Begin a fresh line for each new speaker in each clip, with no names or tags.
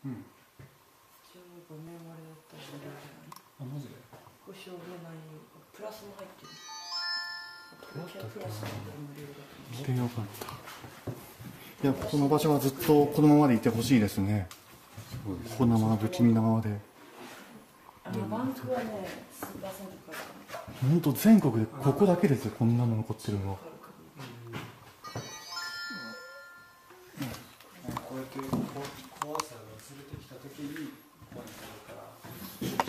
うん。
15年割れだったら無料じゃない？
あ、マジで？
保証でないプラスも入ってる。
どうやったっけな。
プラスだったら無料だと思う。
来てよかった。いや、この場所はずっとこのままでいてほしいですね。このまま不気味なままで。
バンクはね、数%から
本当全国でここだけですよ、こんなの残ってるのは。
こうやって怖さが薄れてきたときに怖いから注意しないとい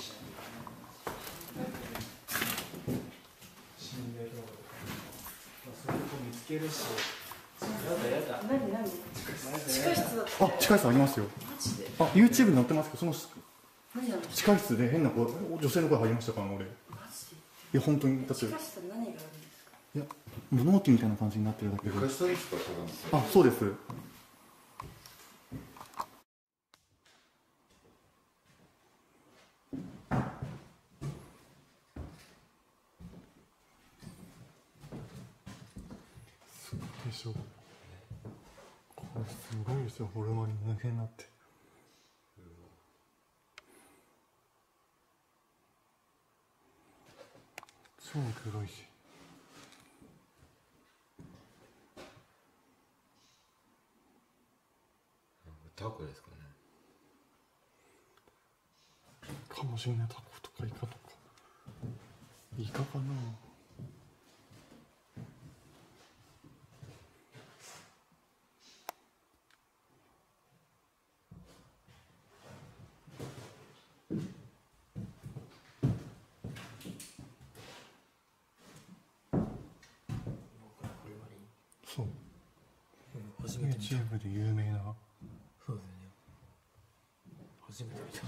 けない。心霊動画とか、そういうとこ見つけるし。やだ。
何地下室だった。
あ、地下室ありますよ。
マジで？
あ、YouTube に載ってますけど、その
何なの？
地下室で変な声、女性の声入りましたからね、俺。い
マジで？
や、本当に、だって。
地下室って何があるんですか？
いや、物置みたいな感じになってるだけで。
床下ですか、
あ、そうです。すごいでしょ。これすごいですよ、ホルマリン抜けになって。超黒いし。
タコですかね。
かもしれない。タコとかイカとか。イカかな。そう。
初めて見た。
YouTube で有名な。
そうだよね。初めて見た。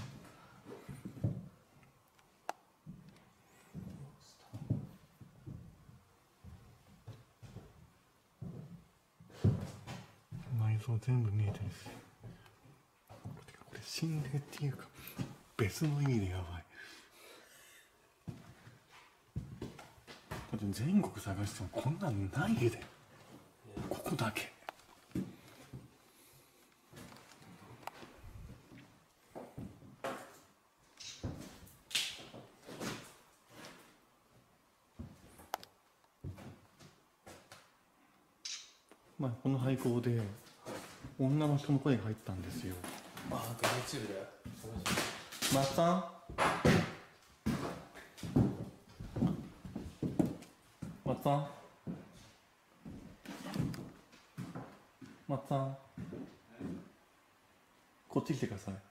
内臓全部見えてるし。これ心霊っていうか別の意味でやばい。だって全国探してもこんなんないで。ここだけ。まあ、この廃校で女の人の声が入ったんですよ。
あ、なんか YouTube で
松さん、松さん、松さん、こっち来てください。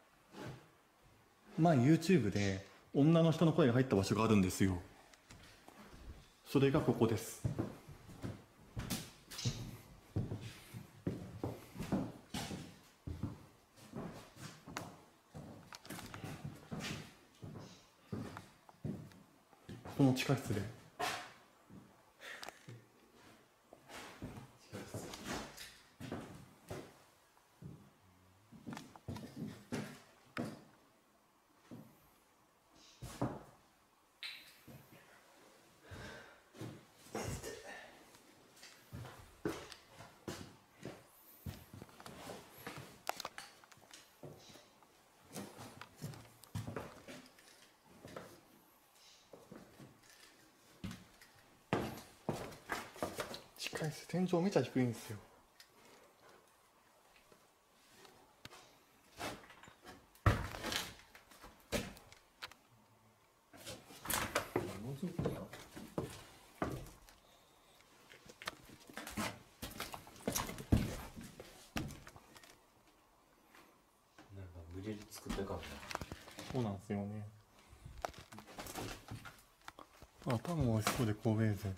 前 YouTube で女の人の声が入った場所があるんですよ。それがここです。この地下室で。地下室、天井めちゃ低いんですよ。
なんか無理やり作ったかも。
そうなんですよね。あ、パンも美味しそうで神戸勢。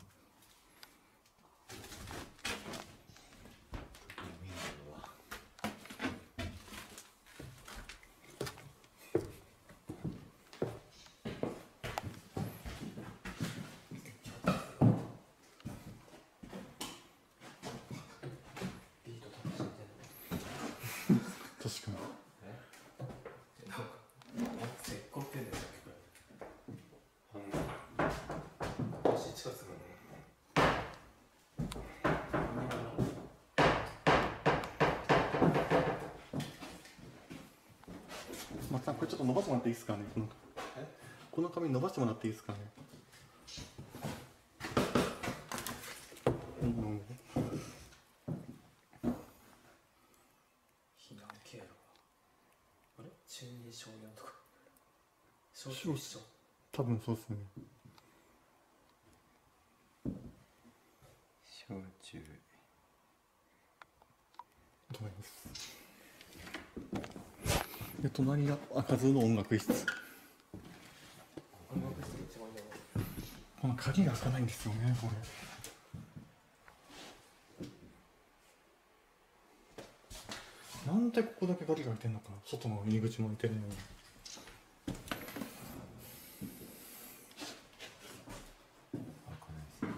確かに。
なんか絶好ってんだよ、さっきから。私近くの
松さんこれちょっと伸ばしてもらっていいですかね。この髪伸ばしてもらっていいですかね。
避難経路はあれ中2小4とか小9一緒。
多分そうですね。
小中
と思います。で隣が赤図の音楽室。
音楽室が一番いいよね。
この鍵が開かないんですよねこれ。なんでここだけ鍵が開いてんのか。外の入り口も開いてるのに。
開かないですね。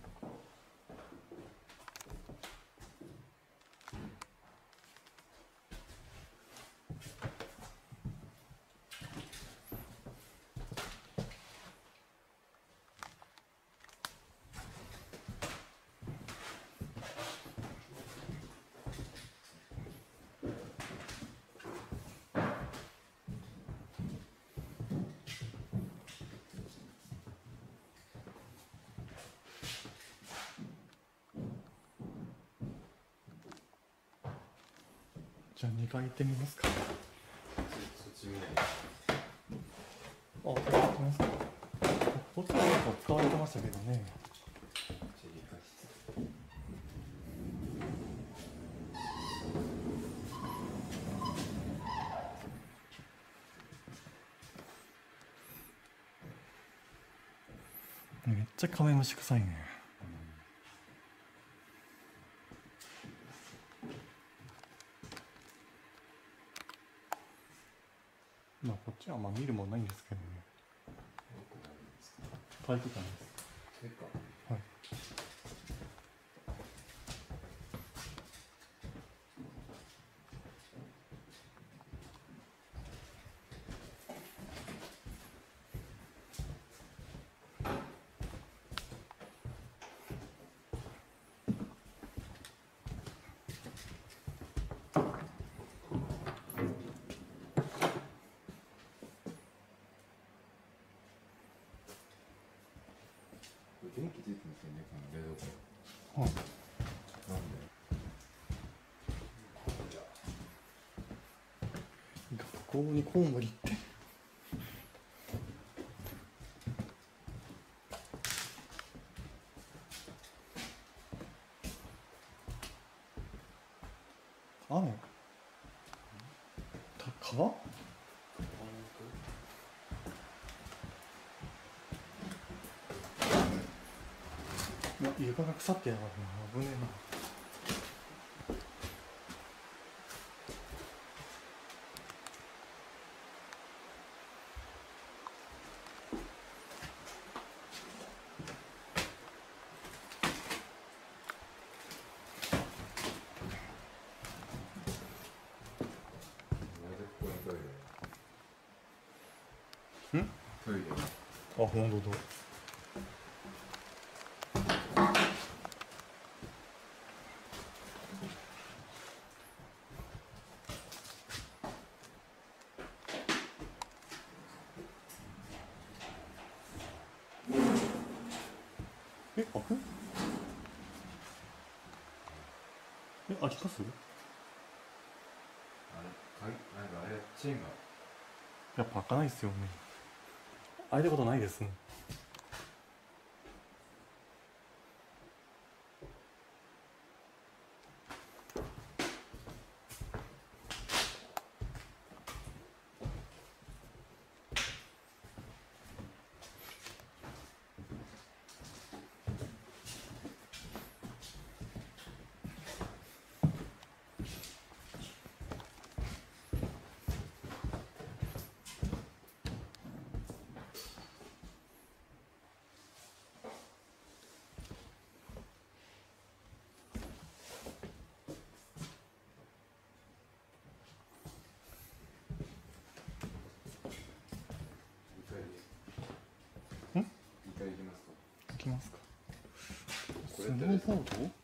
じゃあ2階行ってみますか。
そっち見ない。
あ、行ってみますか。こっちは結構使われてましたけどね。
じゃあ理解して。
めっちゃカメムシ臭いね。まあこっちはまあ見るもんないんですけどね。体育館です。
体育館。
はい。
電気ついてますよね、この冷蔵庫。
はい。
なんで？
学校にコウモリって。雨。川？いや床が腐ってやがるな。危ねえな。
なぜここにトイレ？
ん？
トイレ。
あ、本当だ。開く？開きます？
あれ、なんかあれ、チェーンが。
やっぱ開かないですよね。開いたことないですね。
2階行きますか？
開きますか。
こ
スノー
れってあれですか？
ボード？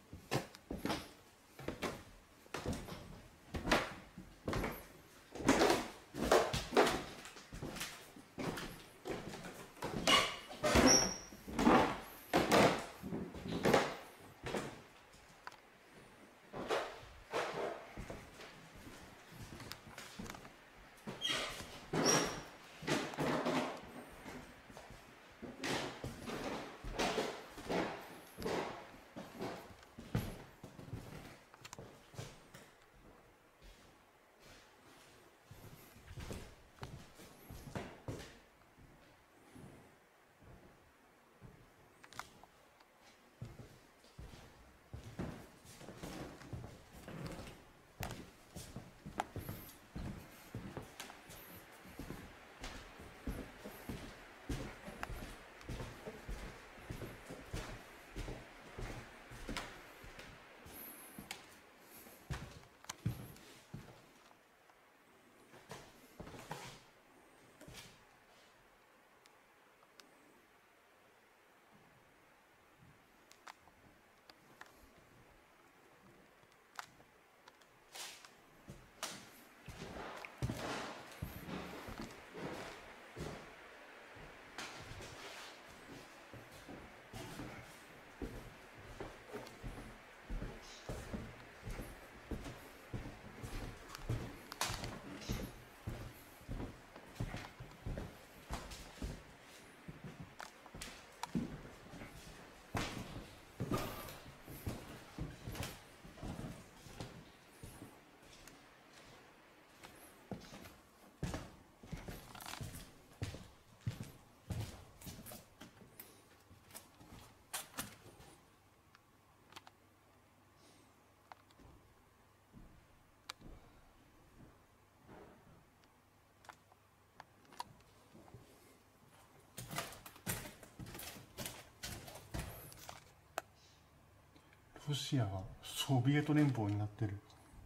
ロシアがソビエト連邦になってる。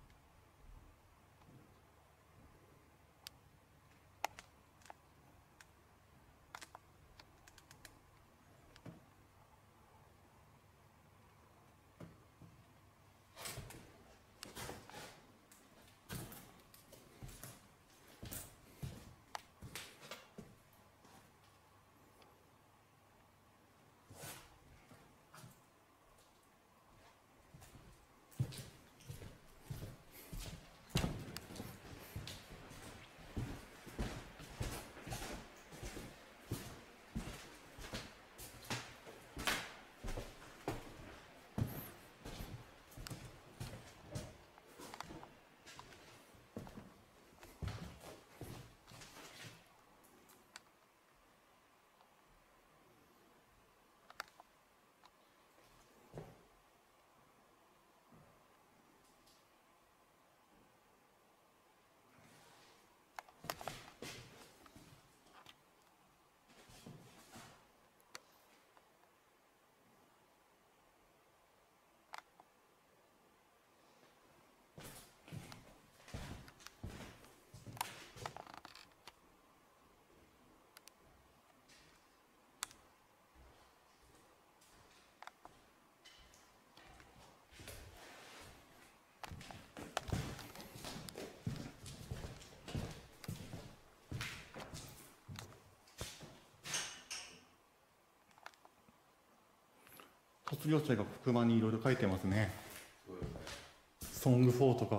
卒業生が黒板にいろいろ書いてますね。ソング4とか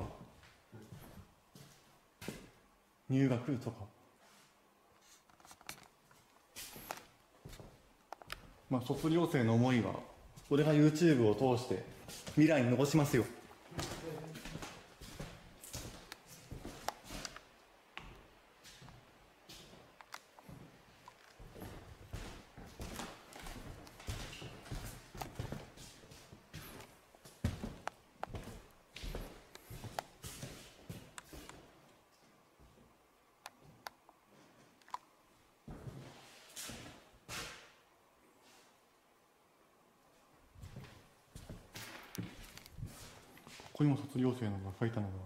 入学とか、まあ卒業生の思いは俺が YouTube を通して未来に残しますよ。ここにも卒業生のが書いたのが、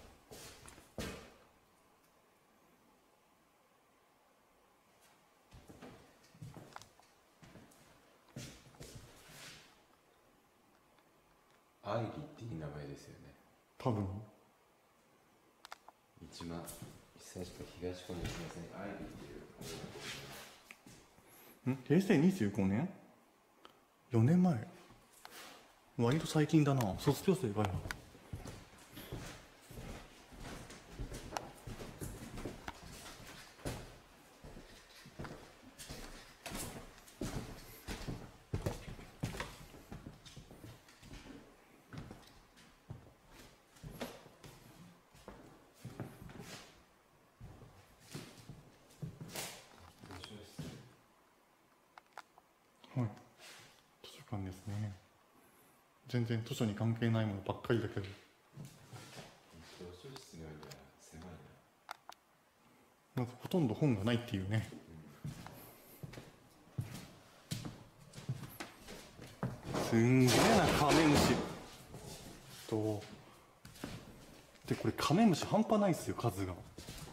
アイリっていい名前ですよね。
多分
一番久しく東小西先生にアイリっていう
平成25年 ?4 年前、割と最近だな。卒業生がよ。はい、図書館ですね。全然図書に関係ないものばっかりだけど、
図書室においては狭いな。
まずほとんど本がないっていうね。すんげえなカメムシと、でこれカメムシ半端ないっすよ、数が。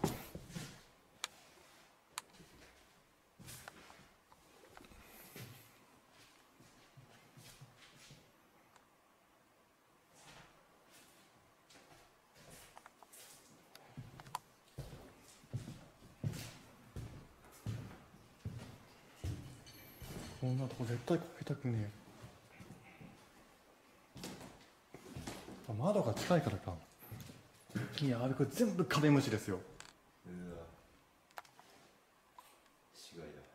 こんなとこ絶対かけたくねえ。窓が近いからか。いや、あれこれ全部カメムシですよ。
うわ、死骸だ。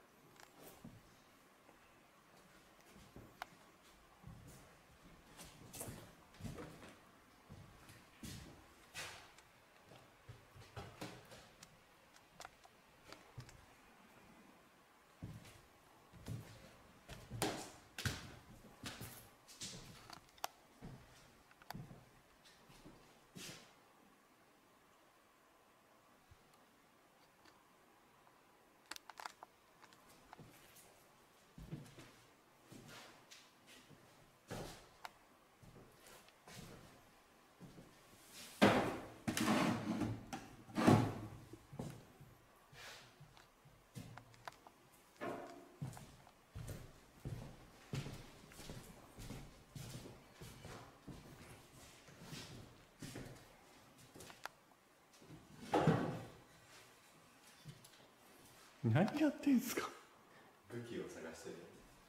何やってんすか。
武器を探してる。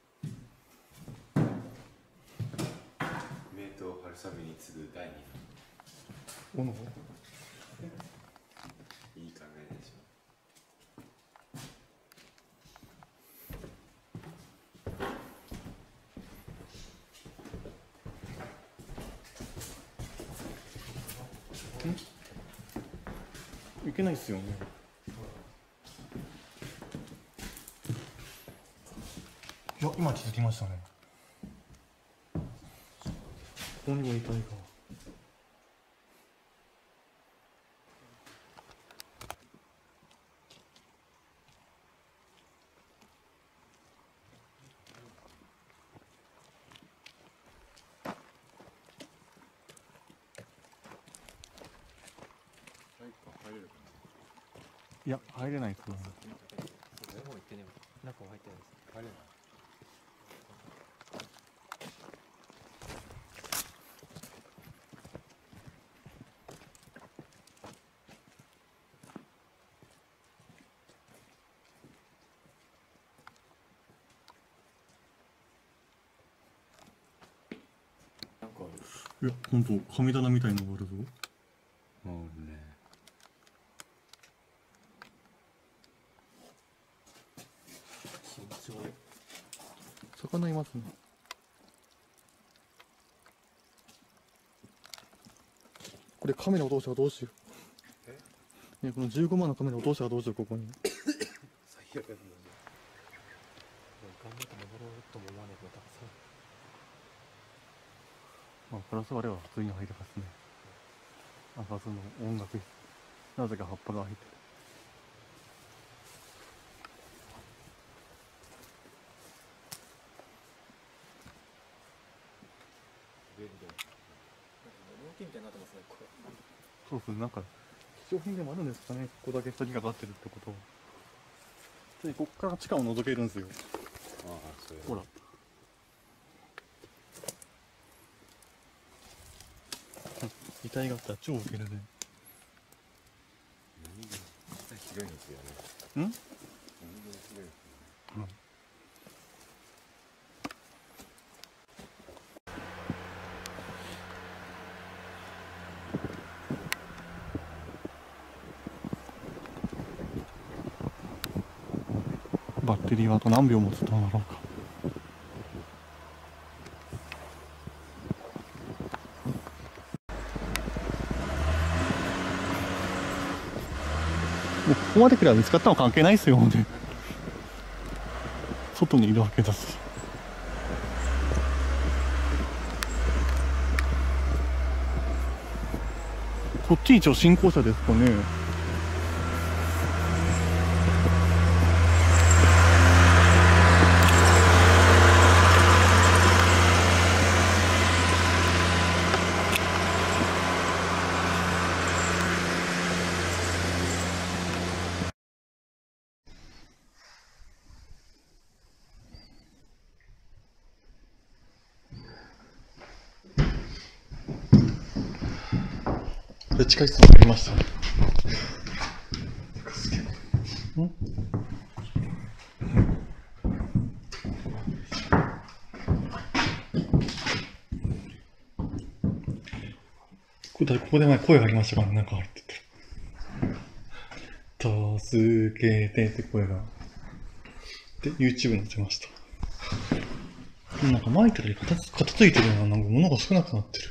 名刀春雨に次ぐ第2
斧。
弾。いい考えでしょ。
いけないっすよね。いや、今気づきましたね。ここにも遺体が。
入れるか
いや、入れないですね。
上の方行ってね、中は入ってないです。
な。入れない。なんかある。
いや、ほんと、神棚みたいのがあるぞ。
もうね。
気持ち悪い。
魚いますね。これカメラ落としたらどうしよう。ね、この15万のカメラ落としたらどうしよう、ここに。
最悪だな。
頑張って登ろうとも思わないけど、
まあ、プラス我は普通に入るはずね。なんかその音楽、なぜか葉っぱが入ってる。
便利だよ。
物置みたいになってますね、これ。
そうそう、なんか貴重品でもあるんですかね、ここだけ鍵がかかってるってことは。ついこっから地下を覗けるんですよ。
ああ、そういう。
ほら。遺体があったら超ウケるね。
何がひどいんですよね。
ん？
何がひどいんですよね。
バッテリーはあと何秒持つとだろうか。もうここまでくらい見つかったの関係ないですよね。外にいるわけだし。こっち一応新校舎ですかね。で、地下室に入りました。ん？ここで前声がありましたからね、なんか入ってて。助けてって声が。で、YouTube に載せました。なんか前から片付いてるような、なんか物が少なくなってる。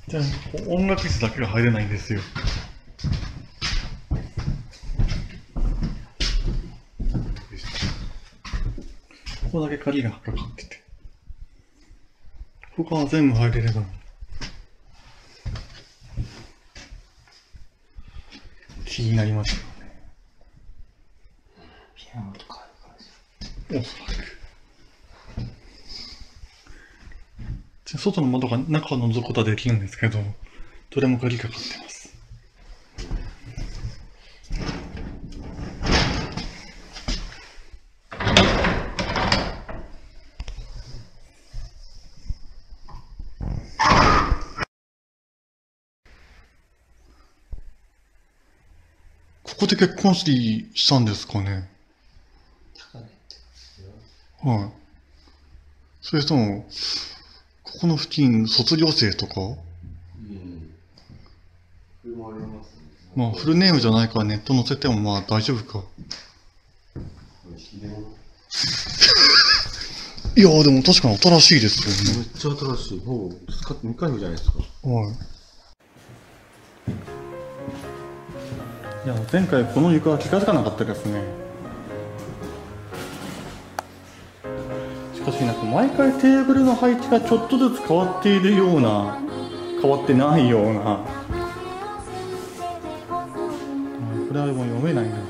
じゃあ音楽室だけが入れないんですよ。ここだけ鍵がかかってて、他は全部入れれるのに気になりますよね。
ピアノとかある感じ。
おそらく。外の窓が中を覗くことはできるんですけど、どれも鍵かかってます。ここで結婚式したんですかね。
高値って
はい。それとも、ここの付近、卒業生とか、
うん。それもありますね。
まあ、フルネームじゃないからネット載せてもまあ大丈夫か。
これ引き出物
いやーでも確かに新しいですよ
めっちゃ新しい。ほぼ使って2回目じゃないですか。
ね。はい。いや、前回この床は気がつかなかったですね。しかしなんか毎回テーブルの配置がちょっとずつ変わっているような、変わってないような。これはもう読めないな。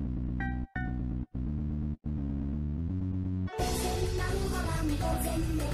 全部